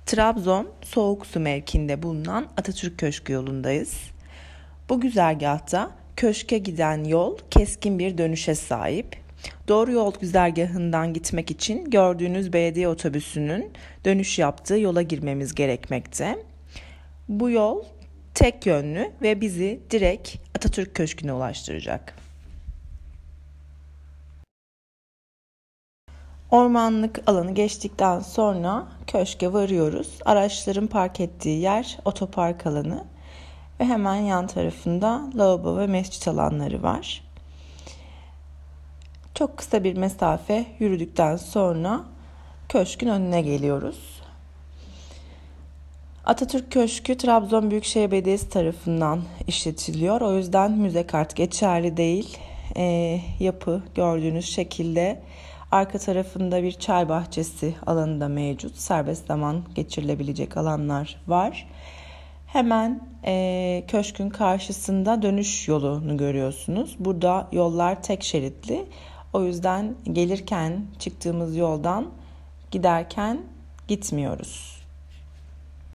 Trabzon Soğuksu mevkiinde bulunan Atatürk Köşkü yolundayız. Bu güzergahta köşke giden yol keskin bir dönüşe sahip. Doğru yol güzergahından gitmek için gördüğünüz belediye otobüsünün dönüş yaptığı yola girmemiz gerekmekte. Bu yol tek yönlü ve bizi direkt Atatürk Köşkü'ne ulaştıracak. Ormanlık alanı geçtikten sonra köşke varıyoruz. Araçların park ettiği yer otopark alanı ve hemen yan tarafında lavabo ve mescit alanları var. Çok kısa bir mesafe yürüdükten sonra köşkün önüne geliyoruz. Atatürk Köşkü Trabzon Büyükşehir Belediyesi tarafından işletiliyor. O yüzden müze kart geçerli değil. Yapı gördüğünüz şekilde. Arka tarafında bir çay bahçesi alanı da mevcut. Serbest zaman geçirilebilecek alanlar var. Hemen köşkün karşısında dönüş yolunu görüyorsunuz. Burada yollar tek şeritli. O yüzden gelirken çıktığımız yoldan giderken gitmiyoruz.